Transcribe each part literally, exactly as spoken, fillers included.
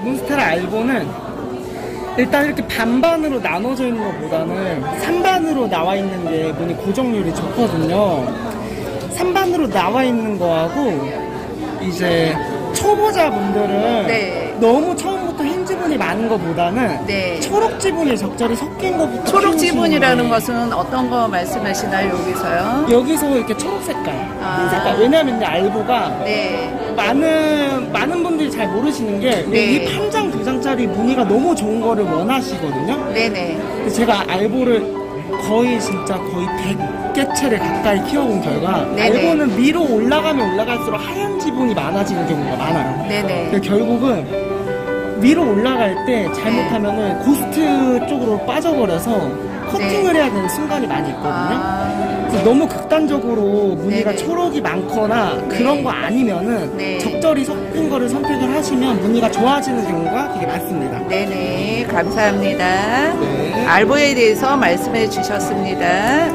몬스테라 알보는 일단 이렇게 반반으로 나눠져 있는 것보다는 삼반으로 나와 있는 게 무늬 고정률이 좋거든요. 삼반으로 나와 있는 거하고 이제 초보자분들은 네. 너무 처음부터 흰 지분이 많은 것보다는 네. 초록 지분이 적절히 섞인 것부터 초록 지분이라는 것은 어떤 거 말씀하시나요? 여기서요? 여기서 이렇게 초록 색깔, 아. 흰 색깔. 왜냐하면 알보가 네. 많은 많은 분들이 잘 모르시는 게 이 네. 한 장, 두 장짜리 무늬가 너무 좋은 거를 원하시거든요. 네네. 근데 제가 알보를 거의 진짜 거의 백 개 채를 가까이 키워본 결과 네네. 알보는 위로 올라가면 올라갈수록 하얀 지분이 많아지는 경우가 많아요. 네네. 근데 결국은 위로 올라갈 때 잘못하면은 네. 고스트 쪽으로 빠져버려서 커팅을 네. 해야 되는 순간이 많이 있거든요. 아... 그래서 너무 극단적으로 무늬가 네네. 초록이 많거나 네. 그런 거 아니면은 네. 적절히 섞인 거를 선택을 하시면 무늬가 좋아지는 경우가 되게 많습니다. 네네, 감사합니다. 네. 알보에 대해서 말씀해 주셨습니다.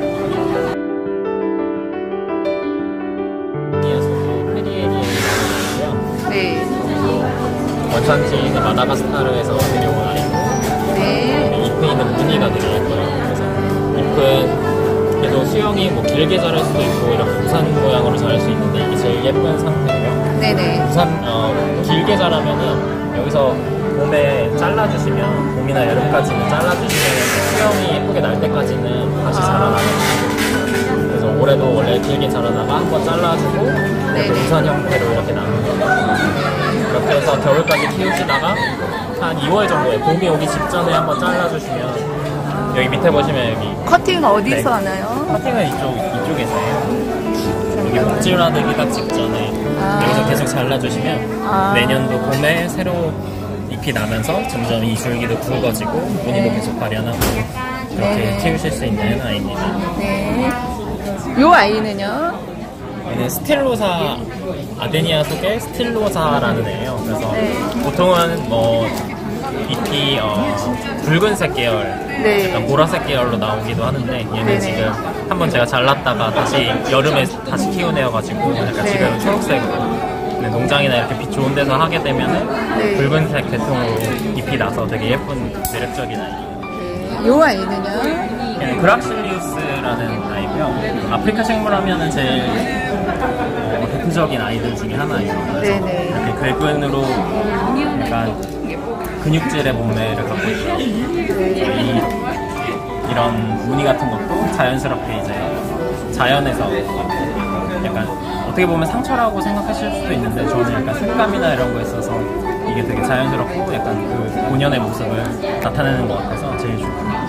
네. 원산지는 마다가스카르에서 데려온 아이고 네. 잎에 있는 무늬가 되게 예뻐요. 그래서 잎은 계속 수영이 뭐 길게 자랄 수도 있고 이렇게 우산 모양으로 자랄 수 있는데 이게 제일 예쁜 상태고요. 네네. 우산 어, 길게 자라면은 여기서 봄에 잘라주시면 봄이나 여름까지는 잘라주시면 수영이 예쁘게 날 때까지는 다시 자라나요. 그래서 올해도 원래 길게 자라다가 한번 잘라주고 우산 형태로 이렇게 나오는 거예요. 이렇게 해서 겨울까지 키우시다가 한 이월 정도에 봄이 오기 직전에 한번 잘라주시면 여기 밑에 보시면 여기 커팅 어디서 네. 하나요? 커팅은 이쪽, 이쪽에서 해요. 여기 목질화되기 딱 직전에 아. 여기서 계속 잘라주시면 아. 내년도 봄에 새로 잎이 나면서 점점 이 줄기도 굵어지고 무늬도 네. 계속 발현하고 그렇게 네. 키우실 수 있는 아이입니다. 네. 요 아이는요? 얘는 스틸로사, 아데니아 속의 스틸로사라는 애예요. 그래서 네. 보통은 뭐 잎이 어, 붉은색 계열, 네. 약간 보라색 계열로 나오기도 하는데 얘는 네네. 지금 한번 제가 잘랐다가 다시 여름에 다시 키워내어가지고 약간 네. 지금 초록색으로 농장이나 이렇게 빛 좋은 데서 하게 되면은 네. 붉은색 계통으로 잎이 나서 되게 예쁜 매력적인 아이예요. 네. 요 아이는요? 얘는 그락실리우스라는 아이고요. 아프리카 식물 하면은 제일 어, 대표적인 아이들 중에 하나예요. 그래서 네네. 이렇게 궤근으로 약간 근육질의 몸매를 갖고 있고요. 이, 이런 무늬 같은 것도 자연스럽게 이제 자연에서 약간 어떻게 보면 상처라고 생각하실 수도 있는데 저는 약간 색감이나 이런 거에 있어서 이게 되게 자연스럽고 약간 그 본연의 모습을 나타내는 것 같아서 제일 좋습니다.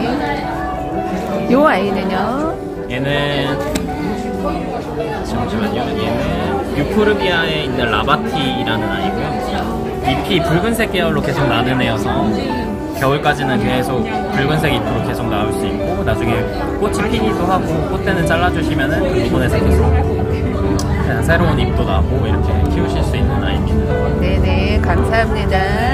네. 요 아이는요? 얘는 잠시만요. 얘는 유포르비아에 있는 라바티라는 아이고요. 잎이 붉은색 계열로 계속 나는 애여서 겨울까지는 계속 붉은색 잎으로 계속 나올 수 있고 나중에 꽃이 피기도 하고 꽃대는 잘라주시면은 그 부분에서 계속 그냥 새로운 잎도 나고 이렇게 키우실 수 있는 아이입니다. 네네, 감사합니다.